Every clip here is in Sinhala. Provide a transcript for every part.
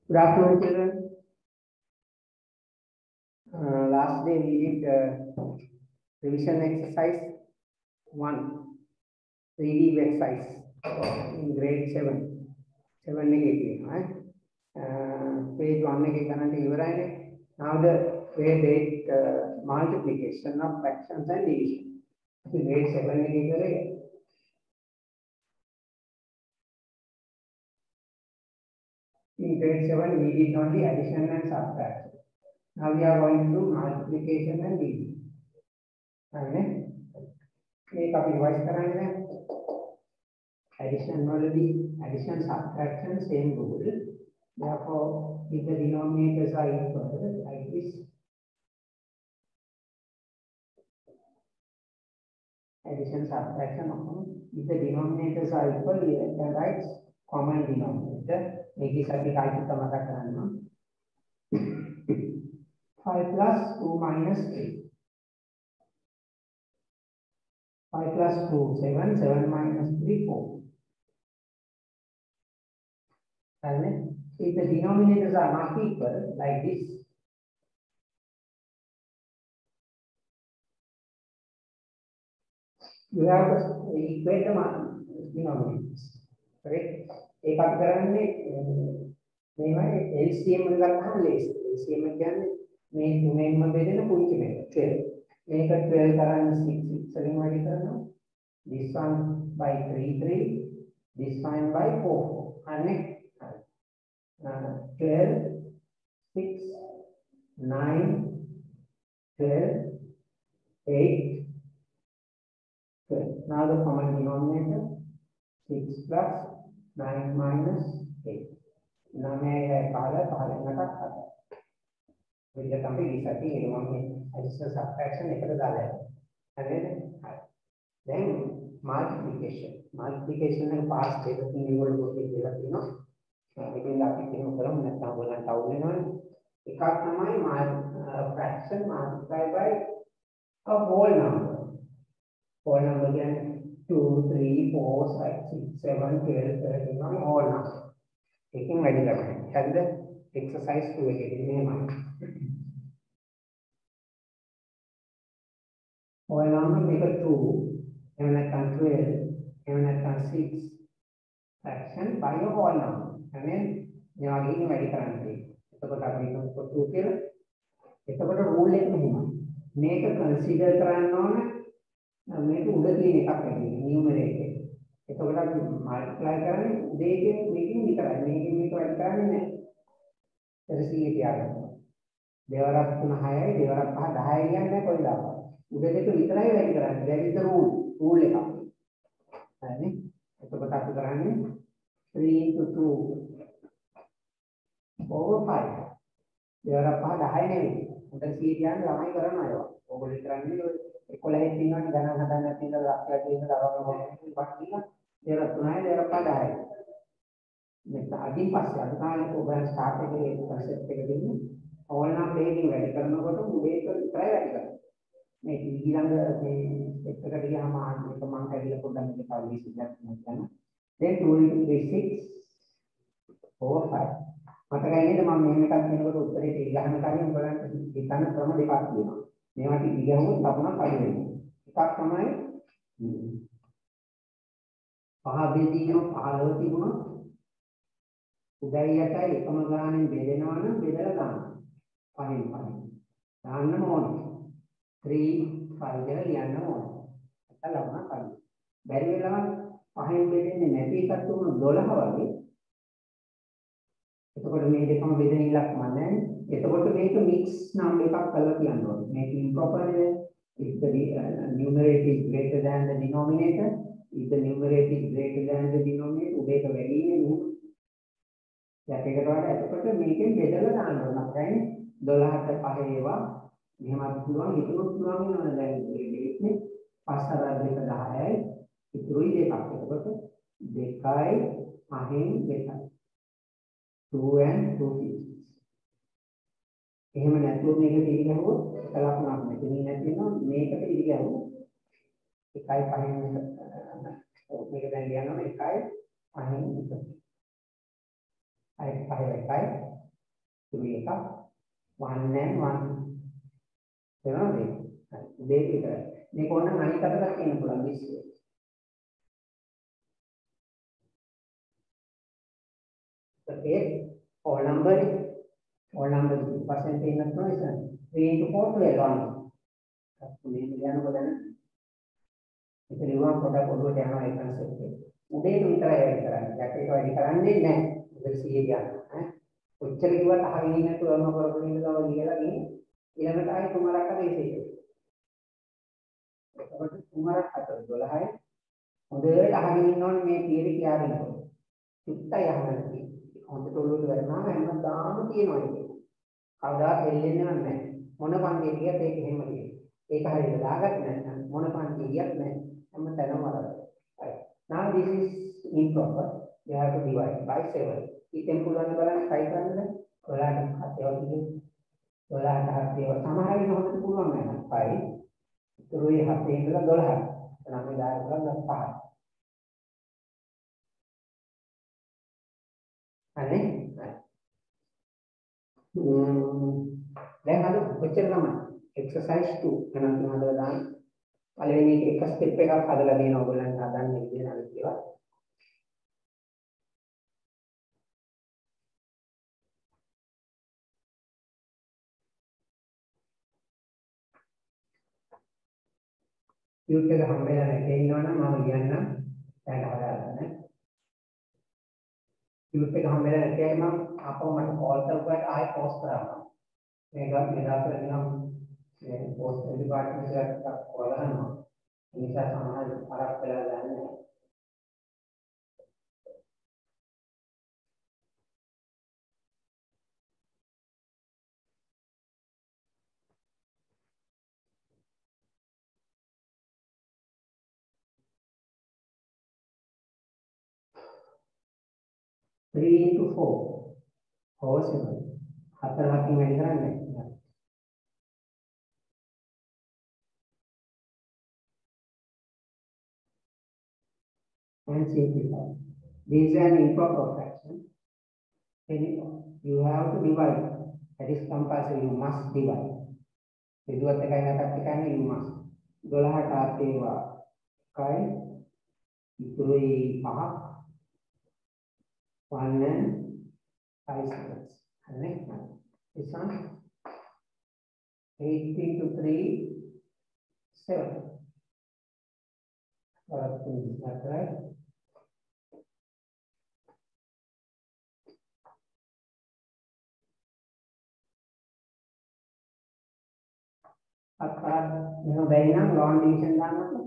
Good afternoon, children. Last day we did revision exercise 1, 3D exercise in grade 7. 7 negative, right? Page 1 negative. Now the grade 8 multiplication of fractions and division. Grade 7 negative. In grade 7, we did only addition and subtraction. Now we are going to do multiplication and division. Okay? We revise addition already, addition, subtraction, same rule. Therefore, if the denominators are equal, like this. Addition, subtraction, if the denominators are equal, we can write common denominator. Make it a bit 5 plus 2 minus 3. 5 plus 2, 7. 7 minus 3, 4. And if the denominators are not equal, like this, you have to equate the denominators. Correct? एक आप करेंगे नहीं भाई LCM में करना है LCM में क्या है में दे देना पूरी चीज़ 12 एक 12 कराना 6 7 वाली करना this one by 3 3 this one by 4 4 and 12 6 9 12 8 12 now the common denominator 6 plus 9 minus 8. Now मैं पहले ना खाता फिर जब हम भी लिखते हैं हम addition subtraction एक डाल दें then multiplication में पास दे दो तीन बोल बोल के दे दो ना लेकिन आप तीनों करो मैं क्या बोलना चाहूँगा ना एक आप हमारे fraction multiply by a whole number क्या 2, 3, 4, 5, 6, 7, 12, 13, all now. Taking very rapid. And the exercise to get in your mind. All number make a 2, and I can 12, and I can 6 fraction by a whole number. And then you are getting very currently. It's about a bit for 2 kill. It's about a rule like make a consider triangle. मैं तो उधर ही निकाल करेंगे न्यूमरेटर तो अगर आप मल्टीप्लाई करेंगे देके मेकिंग नहीं करा मेकिंग में तो ऐड करा नहीं तरह से ये तैयार होगा देवरा पुनः है देवरा कहा ढाई या नहीं कोई लाभ उधर से तो इतना ही ऐड करा दैट इज द रूल लिखा है नहीं तो बता तो कराएंगे 3 into 2 over 5 देवरा कहा ढाई नहीं उधर से ये ध्यान लामाई करना है वो बोले कराएंगे Ekolahnya tinggal di dalam tinggal rakyat ini dalam orang pastinya daerah tunai daerah padai. Nah, adi pas ya, karena itu bukan start ke konsep ke ini. Awalnya planning ready karena itu udah itu try ready kan. Nih bilang ke ketika dia sama teman kayak dia program kita di sini kan. Then 2 into 6 over 5. Maka ini teman menekan ini itu dari tiga kali bukan di sana sama di pasti. Memang tiga pun tak pernah kali ini. Kita sama pahabedi pahalawati guna udaya kai kemagaran beda mana beda lama pahin dan nomor 3 5 yang nomor kita lama kali dari lama pahin beda ni nanti kita tu dolah lagi itu kalau ni dia kamu beda ilak mana itu kalau ni itu mix nama kita kalau tiang dulu making proper if the numerator is greater than the denominator if the numerator is greater than the denominator उधे तो वैली नहीं क्या कहते हैं तो पता मेकिंग बेटर लगा ना ना कहीं दोलह तक पाहे ये वाह ये हमारे पुराने ही ना इसमें पास सारा देखा है इतना ही देखा तो पता देखा है पाहे देखा 2 and 2 එහෙම නැතුව මේක පිළිගහුවොත් කල්පනා කරන්න. ඉතින් නැතිනම් මේකට පිළිගහුවොත් එකයි පහින් මේක දැන් ලියනවා එකයි පහින් එකයි. අය පහයි එකයි ඉතුරු එකක් 1 and 1 තේරෙනවද? දෙක විතරයි. මේක ඕනනම් අනිත් අතට කියන්න පුළුවන් this way. Okay, whole number percentage not noise. 3 into 4 12 only. මේ කියනකොට දැන් ඒක ලියුවා පොඩක් ඔළුවට යනවා ඒ කන්සෙප්ට් එක. උදේට විතරයි වැඩි කරන්නේ. යට ඒක වැඩි කරන්නේ නැහැ. උදේ 100 කියනවා. ඔච්චර කිව්වත් අහගෙන ඉන්නේ නැතුව ඔන්න කරගෙන ඉන්න ගම කියලා ගිහින් ඊළඟට ආයේ කුමාරක් හදේ ඉතින්. ඒකට කුමාරක් හතර 12යි. හොඳට අහගෙන ඉන්න ඕනේ මේ තියරි කියාගෙනකොට. චුට්ටයි අහන්න තියෙන්නේ. හොඳට ඔළුවට වැටෙනවා හැමදාම තියෙනවා ඒක. කවදාවත් දෙල්ලෙන්නේ නැහැ. මොන පන්තිය ගියත් ඒක එහෙම තියෙනවා. ඒක හරියට දාගන්න නැත්නම් මොන පන්තිය ගියත් නැහැ. හැමතැනම වරදයි. Right. Now this is improper. You have to divide by 7. ඉතින් පුළුවන් බලන්න try කරන්න. 12ට හතේවා කියන්නේ 12ට හතේවා සමහර වෙලාවට හොඳට පුළුවන් නෑ. 5. ඉතුරුයි 7 ඉඳලා 12. එහෙනම් අපි දාලා 5. හරි. දැන් අද කොච්චර තමයි exercise 2 එහෙනම් අපි හදලා දාන්න. පළවෙනි එක ස්ටෙප් එකක් හදලා දෙන ඕගොල්ලන්ට හදන්න ඉගෙන කියලා. ටියුට් එක හම්බෙලා නැtei ඉන්නවනම් මම කියන්නම් දැන් හදාගන්න. ටියුට් එක හම්බෙලා නැtei මම අපෝ මට කෝල් කරපුවාට ආයෙ පෝස්ට් කරනවා. මේක මෙදාසල නිකම් මේ පෝස්ට් ඩිපාර්ට්මන්ට් එකට කෝල් කරනවා. ඒ නිසා සමහර අරක් වෙලා ගන්න. Three into 4. Possible. හතර හතින් වැඩි කරන්නේ. And simplify. This is an improper fraction. Then you have to divide. That is compulsory. You must divide. Kedua tekan katakan you must. 12ට ආතේවා 1යි ඉතුරුයි 5ක් 1 and 5 seconds. Next one. This one 8 into 3 7. That's right. අත්පාද මෙහෙම බැරි නම් ලොන් ඩිවිෂන් දාන්නකො.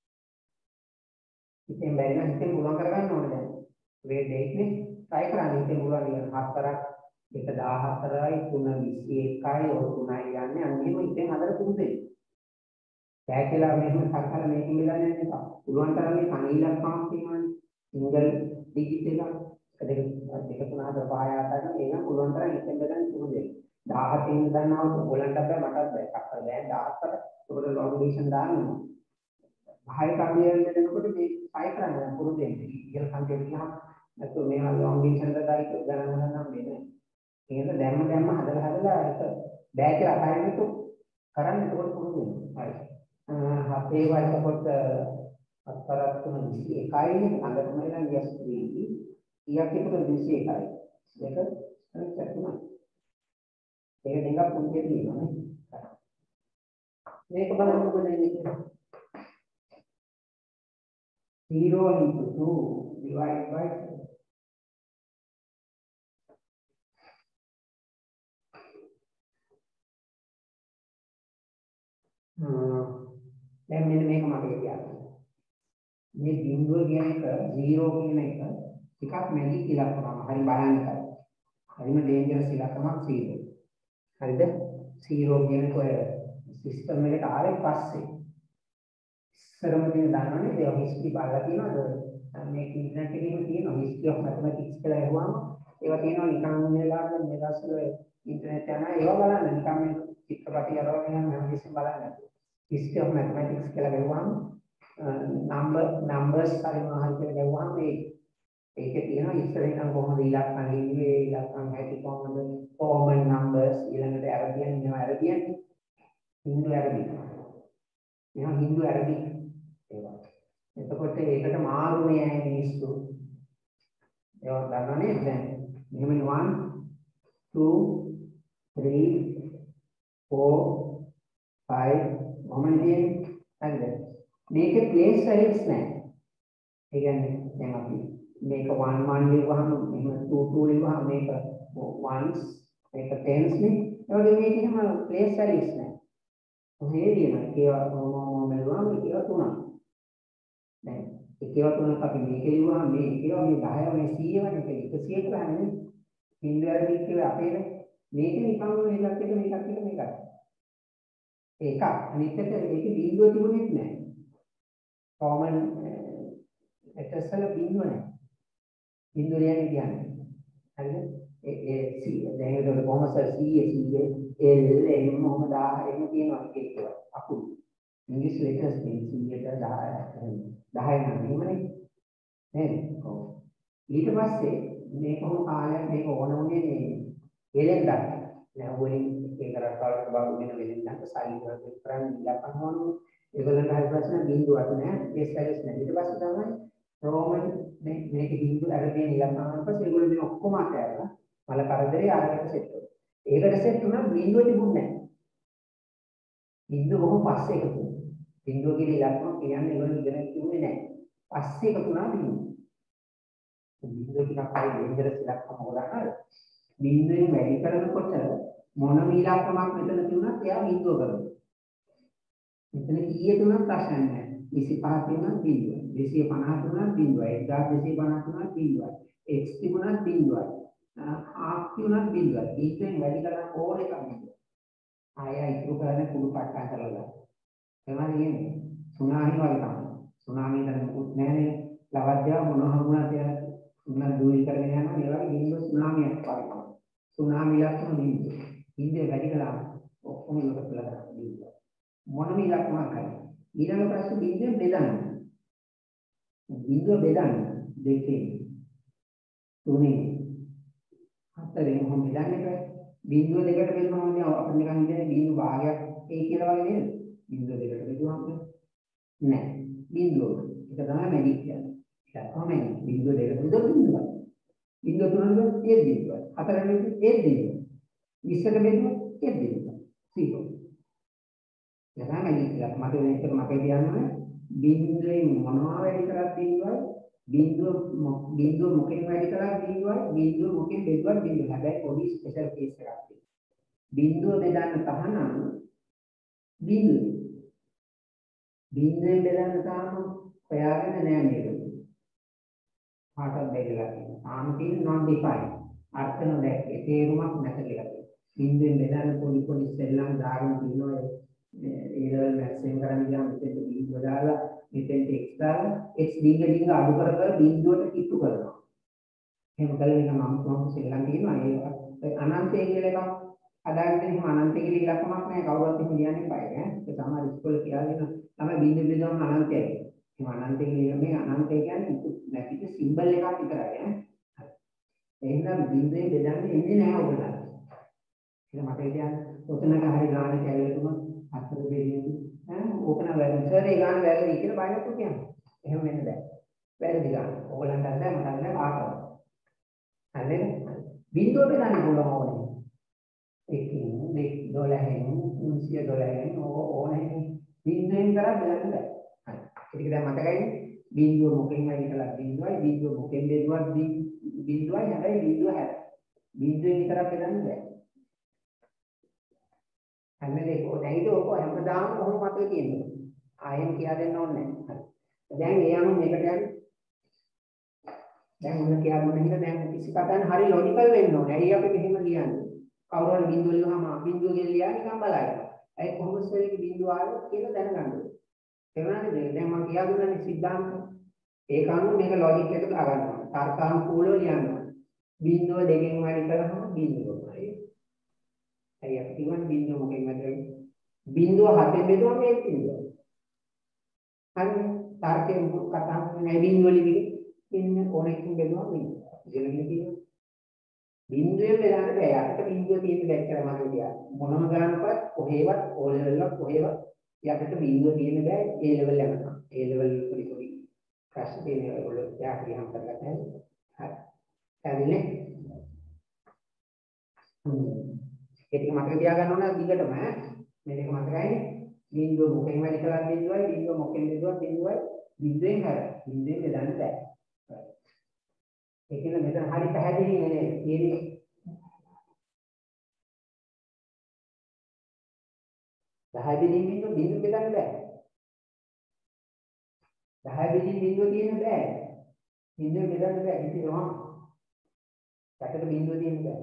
ඉතින් බැරි නම් ඉතින් පුළුවන් කරගන්න ඕනේ දැන්. grade 8 නේ try කරන්න ඉතින් පුළුවන් නේද? 4ක් 1 14යි 3 21යි ඔය 3යි යන්නේ අන්නේම ඉතින් හදලා පුරුදෙයි. බෑ කියලා මෙහෙම කරකලා මේකෙන් ගලන්නේ නැහැ. පුළුවන් තරම් මේ කණ ඉලක්කමක් තියෙනවානේ. සිංගල් ඩිජිට් එක 1 2 3 4 5 6 ඒක පුළුවන් තරම් ඉතින් ගලන්නේ පුරුදෙයි. 17 ඉඳන්වම ඔයගලන්ට බෑ මටත් බෑ. අක්කර බෑ 17ට උඩ ලොන් ඩිවිෂන් දාන්න. 10 කම්බියෙන් දෙනකොට මේ 5 කරන්න පුරුදෙන් ඉහළ කම්බියට ගියාම නැත්නම් මේවා ලොන් ඩිවිෂන් දායි ගණන් ගන්නම් වෙන්නේ. ඒක දැම්ම හදලා ඒක බෑ කියලා අහන්නේ තු කරන්න එතකොට පුරුදු වෙනවා. හරි. හතේ වයිසකොට අත්තරක් තුන 21යි ළඟටම එන යස් 3 ඊයක් එකට 21යි. ඒක අනිත් තුනයි. ඒක දෙකක් පුංචිය තියෙනවා නේ. මේක බලන්න මොකද වෙන්නේ කියලා. 0 into 2 divided by 4. දැන් මෙන්න මේක මතක තියාගන්න. මේ බිඳුව කියන එක 0 කියන එක ටිකක් මැජික් ඉලක්කමක්. හරි බලන්න කරා. හරිම ඩේන්ජරස් ඉලක්කමක් 0. හරිද? 0 කියන කොය සිස්ටම් එකට ආවේ පස්සේ ඉස්සරම තියෙන දන්නවනේ ඒ හිස්ටරි බලලා තියෙනවද? මේ ඉන්ටර්නෙට් එකේ තියෙන හිස්ටරි ඔෆ් මැතමැටික්ස් කියලා අහුවාම ඒවා තියෙනවා නිකන් වෙලාවක මේ දවස්වල ඉන්ටර්නෙට් යනවා ඒවා බලන්න නිකන් මේ චිත්‍රපටි අරගෙන යන හැම තිස්සෙම බලන්න. history of mathematics කියලා ගහුවාම numbers හරි මොනවා හරි කියලා ගහුවාම මේ ඒකේ තියෙනවා ඉස්සරහින් නම් කොහොමද ඉලක්කම් ලිව්වේ ඉලක්කම් හැටි කොහොමද common numbers ඊළඟට Arabian මේවා Arabian Hindu Arabic මේවා Hindu Arabic ඒවා එතකොට ඒකට මාරුනේ ඇයි මිනිස්සු ඒවා දන්නවනේ දැන් මෙහෙම 1 2 3 4 5 කොහොමද තියෙන්නේ හරිද මේකේ place values නැහැ ඒ කියන්නේ දැන් අපි මේක 1 1 ලියවහම එහෙම 2 2 ලියවහම මේක ones මේක tens නේ ඒ වගේ මේක එහෙම place values නැහැ කොහේ ලියනවා ඒවා මොනවා මෙලුවා මේක තුනක් දැන් ඒකේව තුනක් අපි මේක ලියවහම මේ ඒකේව මේ 10 මේ 100 වගේ 100 කියලා නේ Hindu Arabic කියවේ අපේ මේක නිකන් මේකත් එක මේකත් එක ඒකක් අනිත් එක ඒකේ බිඳුව තිබුණෙත් නැහැ common letters වල බිඳුව නැහැ බිඳුව කියන්නේ හරිද ඒ දැන් ඒක කොහොමද C L M මොහොම 10 එහෙම තියෙනවා ඒක අකුරු English letters තියෙන 10 නම් එහෙමනේ නේද ඔව් ඊට පස්සේ මේ කොහොම කාලයක් මේක ඕන උනේ මේ වෙලෙන්දක් නෑ වලින් ඒක රටවල් බාරු වෙන වෙලෙන්දක් සයින් වල කරන් ඉලක්කම් වුණු ඒගොල්ලන්ට හරි ප්‍රශ්න බිඳුවක් නෑ ඒ ස්ටයිල්ස් නෑ ඊට පස්සේ තමයි රෝමන් මේක බිඳු අරගෙන ඉලක්කම් වුණා පස්සේ ඒගොල්ලෝ මේ ඔක්කොම අතහැරලා මල කරදරේ ආරකට සෙට් වුණා ඒකට සෙට් වුණා බිඳුව තිබුණේ නෑ බිඳුව කොහොම පස්සේ එකතු වුණා බිඳුව කියන ඉලක්කම කියන්නේ ඒගොල්ලෝ ඉගෙන තිබුණේ නෑ පස්සේ එකතු වුණා බිඳුව බිඳුව ටිකක් හරි ඩේන්ජරස් ඉලක්කම හොදාගන්න බිඳුවෙන් වැඩි කරනකොට මොනම ඉලක්කමක් මෙතන තියුණත් එයා බිඳුව කරනවා මෙතන කීයේ තුනක් ප්‍රශ්න නැහැ 25 තුනක් බිඳුව 250 තුනක් බිඳුවයි 1250 තුනක් බිඳුවයි x තිබුණත් බිඳුවයි half තුනක් බිඳුවයි ඊටෙන් වැඩි කරන ඕන එකක් බිඳුව ආය ඉතුරු කරන්නේ කුඩු පට්ටම් කරලා තමයි කියන්නේ සුනාමි වගේ තමයි සුනාමි දැන් මුකුත් නැහැනේ ලවද්දා මොනවා හම්බුණා කියලා උනා දූලි කරගෙන යනවා ඒ වගේ බිඳුව සුනාමියක් වගේ තමයි සුනාමි ලක්ෂණ බිඳුව වැඩි කළා ඔක්කොම ඉවර කළා බිඳුව මොනම ඉලක්කමක් නැහැ ඊළඟ ප්‍රශ්නේ බිඳුව බෙදන්න දෙකෙන් තුනේ හතරෙන් කොහොම බෙදන්නේ බෑ බිඳුව දෙකට බෙදුවම අපිට නිකන් ඉන්නේ බිඳුව භාගයක් ඒ කියලා වගේ නේද බිඳුව දෙකට බෙදුවම නෑ බිඳුව ඒක තමයි මැජික් කියන්නේ ඒක තමයි බිඳුව දෙකට බෙදුවම බිඳුව තුනකට ඒ බිඳුව හතරෙන් ඒ බිඳුව 20කට බෙදුවම ඒ බිඳුව 0 එතනම ඉතිලා මට මේක මගේ කියන්නේ බිඳුවෙන් මොනවා වැඩි කරත් බිඳුව මොකෙන් වැඩි කරත් බිඳුව මොකෙන් බෙදුවත් බිඳුව හැබැයි පොඩි ස්පෙෂල් කේස් එකක් තියෙනවා බිඳුව බෙදන්න තහනම් බිඳුවෙන් බෙදන්න තාම හොයාගෙන නෑ මේක පාටක් බෙදලා තියෙනවා තාම තියෙන non defined අර්ථ නොදැක්කේ තේරුමක් නැත කියලා තියෙනවා බිඳුවෙන් බෙදන්න පොඩි සෙල්ලම් දාගෙන තියෙනවා ඒ ලෙවල් මැක්ස් එක කරන් ගියාම මෙතෙන්ට බිඳුව දාලා මෙතෙන්ට x දාලා x ඩිංග අඩු කර බිඳුවට කිට්ටු කරනවා. එහෙම කළේ නිකන් මම සෙල්ලම් කියනවා ඒ අනන්තය කියලා එකක් හදාගෙන එහෙම අනන්තය කියලා ඉලක්කමක් නැහැ කවුරුත් එහෙම ලියන්නේ බෑ ඈ. ඒ තමයි ඉස්කෝලේ කියලා දෙන තමයි බිඳුව බෙදුවම අනන්තයයි. එහෙම අනන්තය කියන මේ අනන්තය කියන්නේ නැතික සිම්බල් එකක් විතරයි ඈ. එහෙනම් බිඳුවේ බෙදන්නේ ඉන්නේ නැහැ ඔයගොල්ලෝ. ඒක මට කියන්නේ ඔතනක හරි ගානේ කැලේතුම අතර දෙන්නේ ඈ ඕකන වැරදි සර් ඒ ගාන වැරදි කියලා බයනත් කියන්නේ එහෙම වෙන්න බෑ වැරදි ගාන ඕගලන්ට අද මට නෑ ආතව හරිද බිඳුව බෙදන්න පුළුවන් ඕනේ ඒකින් $12 $300 ඕනේ බිඳුවෙන් කරා බෙදන්න බෑ හරි ඒක දැන් මතකයි බිඳුව මොකෙන් වැඩි කළා බිඳුවයි බිඳුව මොකෙන් බෙදුවත් බිඳුවයි හැබැයි බිඳුව හැර බිඳුවෙන් විතරක් බෙදන්න බෑ හැමදේම නැයිද ඔක හැමදාම කොහොම මතක තියෙන්නේ ආයෙත් කියලා දෙන්න ඕනේ නැහැ දැන් ඒ අනුව මේකට යන්නේ දැන් මොන කියලා දුන්න හින්දා දැන් කිසි කතාවක් හරි ලොජිකල් වෙන්න ඕනේ ඇයි අපි මෙහෙම ලියන්නේ කවුරු හරි බිඳුව ලියවම බිඳුව කියලා ලියන්නේ නිකන් බලන්න ඇයි කොහොමද සරේක බිඳුව ආවොත් කියලා දැනගන්න ඕනේ තේරුණාද දැන් මම කියලා දුන්නනේ සිද්ධාන්ත ඒක අනුව මේක ලොජික් එකට දාගන්න ඕනේ තර්කානුකූලව ලියන්න ඕනේ බිඳුව දෙකෙන් වැඩි කරාම බිඳුව අය අපිවන් බිඳුව මොකෙන් වැඩි බිඳුව හතෙන් බෙදුවම ඒක බිඳුව හරි තාර්කයෙන් කතා නෑ බිඳුව ලිවිලි ඉන්න ඕනෙකින් බෙදුවා බිඳුව. ඉගෙනගෙන තියෙනවා. බිඳුවෙන් බෙදන්න බෑ. අපිට බිඳුව තියෙන බැක් කරලා මම කියා. මොනම ගානකවත් කොහේවත් ඕ ලෙවල් එක කොහේවත් යකට බිඳුව තියෙන බෑ ඒ ලෙවල් යනකම්. ඒ ලෙවල් පොඩි ප්‍රශ්න තියෙන ඒගොල්ලෝ යා කියහම කරගත්තා. හරි. හරිනේ. ඒක මතක තියාගන්න ඕන දිගටම මේක මතකයිනේ. බිඳුව මොකෙන් වැඩි කරලා බිඳුවයි බිඳුව මොකෙන් බෙදුවා බිඳුවයි බිඳුවෙන් හැර බිඳුවෙන් බෙදන්න බෑ. ඒක නේ මෙතන හරි පැහැදිලි නේ කියන්නේ. දහයකින් බිඳුව බෙදන්න බෑ. 10 බිඳුව තියෙන බෑ. බිඳුව බෙදන්න බෑ කිසිම. පැත්තට බිඳුව තියෙන බෑ.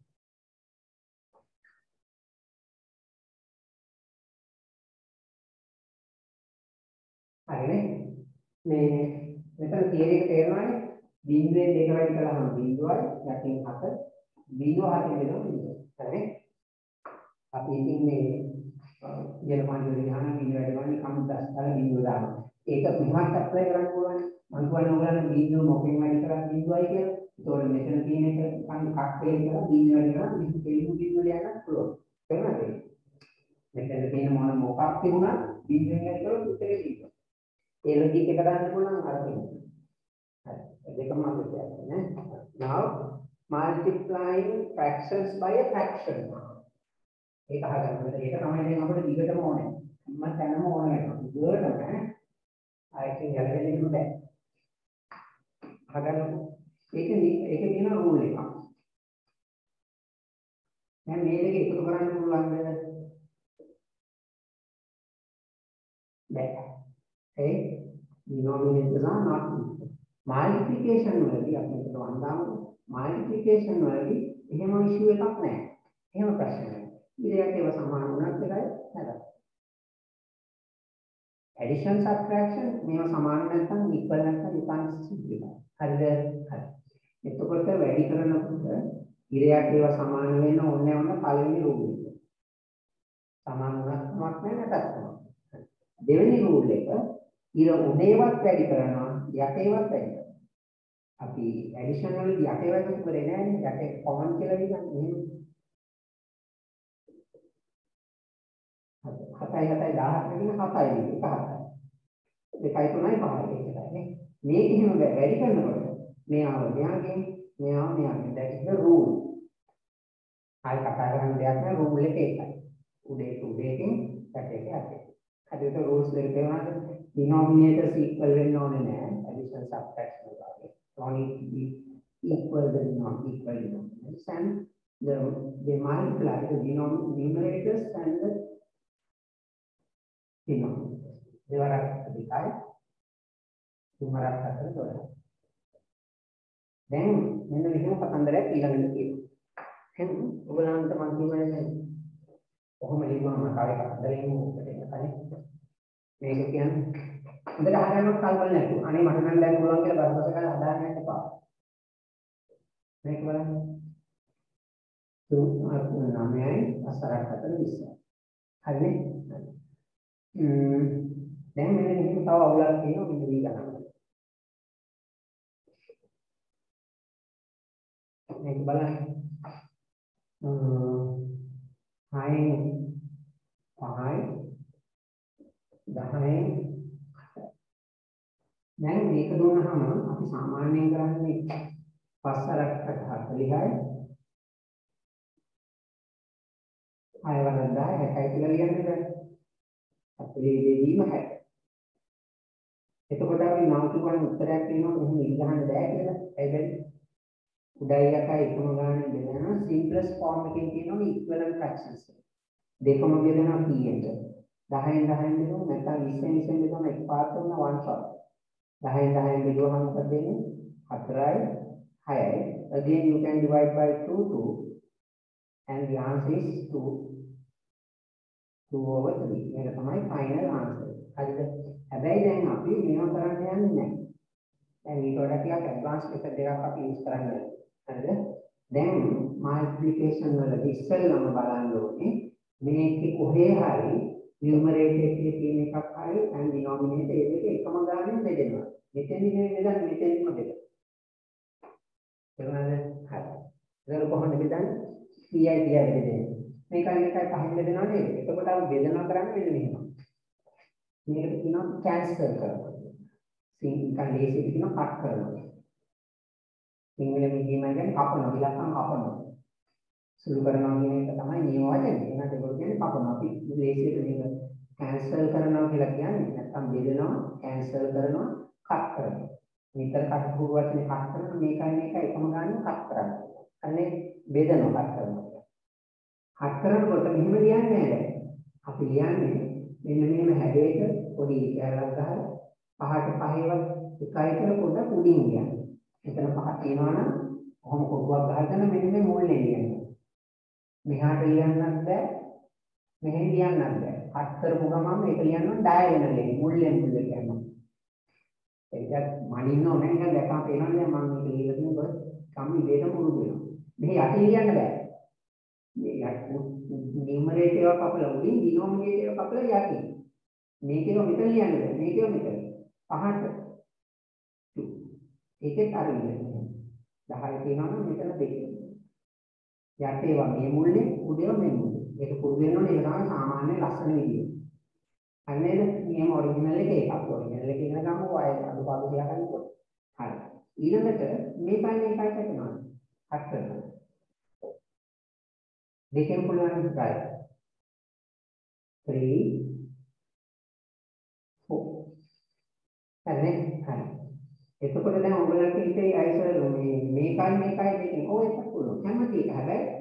හරිනේ. මේ මෙතන තියරි එක තේරෙනවනේ. බිඳුවෙන් දෙක වැඩි කළාම බිඳුවයි යටින් 7 බිඳුව 7 වෙනවා බිඳුව. හරිනේ. අපි ඉතින් මේ ජලමාන වල ගහන බිඳුව වැඩිවන්නේ කම්දස්තල බිඳුව දානවා. ඒක මෙහෙමත් ඇප්ලයි කරන්න පුළුවන්. මම කියන්නේ ඔයගොල්ලන් බිඳුව මොකෙන් වැඩි කරලා බිඳුවයි කියලා. ඒතකොට මෙතන තියෙන එක කක් වේල කරලා බිඳුව වැඩි කරලා මේක තේරුම් බිඳුව යන්න පුළුවන්. තේරුණාද? මෙතන තියෙන මොකක් තිබුණා බිඳුවෙන් වැඩි කරලා උත්තරේ දීලා. ඒ ලොජික් එක දාන්න පුළුවන් අර තියෙනවා. හරි. දෙකම අපිට කියන්නේ නේ. Now multiplying fractions by a fraction. ඒක අහගන්න. ඒක තමයි දැන් අපිට දිගටම ඕනේ. මම තනම ඕනේ වෙනවා. දිගටම ආයෙත් ගැලවෙන්න බෑ. අහගන්න. ඒකේ තියෙන රූල් එකක්. දැන් මේ දෙක එකතු කරන්න පුළුවන්ද? බෑ. ඒ denominators are not equal. Multiplication වලදී අපි හිතන වන්දාම multiplication වලදී එහෙම issue එකක් නැහැ. එහෙම ප්‍රශ්න නැහැ. ඉතින් ඒව සමාන වුණත් එකයි නැතත්. Addition subtraction මේවා සමාන නැත්නම් equal නැත්නම් you can't simplify. හරිද? හරි. එතකොට වැඩි කරනකොට ඉරයක් ඒවා සමාන වෙන්න ඕනේ පළවෙනි රූල් එක. සමාන වුණත් කමක් නැහැ නැතත් කමක්. දෙවෙනි රූල් එක ඉර උඩේවත් වැඩි කරනවා යටේවත් වැඩි කරනවා. අපි ඇඩිෂන් වලදී යටේවත් එකතු කරේ නැහැ නේ. යටේ කොමන් කියලා විගන්නේ එහෙම. 7යි 7යි 1000 කියන 7යි එක 7යි. 2යි 3යි 5යි එකයි නේ. මේක එහෙම වැඩි කරනකොට මෙයාව මෙයාගෙන් මෙයාව මෙයාගෙන් that is the rule. ආයි කතා කරන්න දෙයක් නැහැ රූල් එක ඒකයි. උඩේකින් යටේට යටේ. හරියට rules දෙක තියෙනවාද? Denominators equal වෙන්න ඕනේ නැහැ. Addition subtraction වගේ. Only to be equal than not equal denominators and they multiply the numerators and the denominators. දෙවරක් දෙකයි තුන්වරක් හතර 12. දැන් මෙන්න මෙහෙම කතන්දරයක් ඊළඟට කියනවා. එහෙනම් ඔයගලන්ට මම කියන්නේ කොහොම ලියනවා මම කාලේ කතන්දරයෙන් උකට එන්න කලින් මේක කියන්නේ හොඳට අහගන්නත් කල්පනා නැතුව. අනේ මට නම් දැන් පුළුවන් කියලා බරපතල ගන්න හදාගන්න එපා. මේක බලන්න. 9යි 4ක් අතර 20. හරිනේ? දැන් මෙන්න මේක තව අවුලක් තියෙනවා මෙන්න මේ ගණන්. මේක බලන්න. 6යි 5යි 10යි දැන් මේක දුන්නාම අපි සාමාන්‍යයෙන් කරන්නේ 5 40යි 6 වරක් 10 60යි කියලා ලියන්නේ දැන්. අපේ දෙවීම 60. එතකොට අපි නම් කියවන උත්තරයක් තියෙනවා මෙහෙම ඉල්ලන්න බෑ කියලා. ඒ කියන්නේ උඩයි යටයි එකම ගානේ බෙදනවා simplest form එකකින් කියනවා equivalent fractions. දෙකම බෙදනවා keyයට. 10න් 10න් බෙදුවා නැත්නම් 20න් 20න් බෙදුවා එකපාරට වෙන one shot. 10න් 10න් බෙදුවම මොකද වෙන්නේ? 4යි 6යි. Again you can divide by 2 and the answer is 2/3. මේක තමයි final answer. හරිද? හැබැයි දැන් අපි මේව කරන්න යන්නේ නැහැ. දැන් ඊට වඩා ටිකක් advanced method එකක් අපි use කරන්නේ. හරිද? දැන් multiplication වලදී ඉස්සෙල්ලාම බලන්න ඕනේ මේකේ කොහේ හරි numerator එකේ තියෙන එකක් හරි and denominator එකේ එකම ගානෙන් බෙදෙනවා. මෙතෙන්දි බෙදන්නේ මෙතෙන්දිම බෙදන්න. තේරුණාද? හරි. ඒක කොහොමද බෙදන්නේ? 30යි 30යි බෙදන්නේ. මේකයි පහින් බෙදනවා නේද? එතකොට අපි බෙදනවා කරන්නේ මෙන්න මෙහෙම. මේකට කියනවා කැන්සල් කරනවා. නිකන් ලේසියට කියනවා කට් කරනවා. සිංහලෙන් කියන්නේ කපනවා, ඉලක්කම් කපනවා. සුළු කරනවා කියන එක තමයි නියම වචනේ. එහෙනම් ඒක කියන්නේ කපනවා. අපි ලේසියට මේක කැන්සල් කරනවා කියලා කියන්නේ නැත්නම් බෙදනවා, කැන්සල් කරනවා, කට් කරනවා. විතර කට් පුරු වචනේ කට් කරනවා මේකයි එකම ගන්න කට් කරනවා. අනේ බෙදනවා කට් කරනවා. කට් කරනකොට මෙහෙම ලියන්නේ නැහැ. අපි ලියන්නේ මෙන්න මෙහෙම හැඩයක පොඩි කැලක් ගහලා පහට පහේවත් එකයි කියලා පොඩ්ඩක් උඩින් ලියන්න. එතන පහ තියෙනවා නම් කොහොම කොටුවක් ගහගෙන මෙන්න මේ මුල්ලේ ලියන්න. මෙහාට ලියන්නත් බෑ මෙහෙන් ලියන්නත් බෑ. කට් කරපු ගමන් මේක ලියන්න ඩයගනල් එකේ මුල්ලෙන් මුල්ල ලියන්න. ඒක මනින්න ඕනේ නේද? දැක්කම පේනවනේ මම මේක ලියලා තිබුණොත් කම්මි දෙයට පුරුදු වෙනවා. මෙහි යටි ලියන්න බෑ. මේ නියමරේටර් එක කපලා උඩින් ඩිනෝමිනේටර් එක කපලා යටි. මේකේම මෙතන ලියන්න බෑ. මේකේම මෙතන. පහට. ඒකේ අරින්න. 10 තියෙනවා නම් මෙතන දෙකේ. යටේ වගේ මුල්ලේ උඩේම මේ මුල්ලේ. ඒක පුරුදු වෙන්න ඕනේ. ඒක තමයි සාමාන්‍ය ලස්සන විදිය. හරි නේද? නියම ඔරිජිනල් එක ඒකක්. ඔරිජිනල් එක ඉගෙන ගමු අය අඩුපාඩු කියලා ගන්නකොට. හරි. ඊළඟට මේකයි කරනවා. කට් කරනවා. දෙකෙන් පුළුවන් ඉස්සරහ 3 4 හරි හරි එතකොට දැන් ඔයගලන්ට ඉතින් අයිසර් මේකයි දෙකෙන් ඔය එකක් පුළුවන් කැමති එක හැබැයි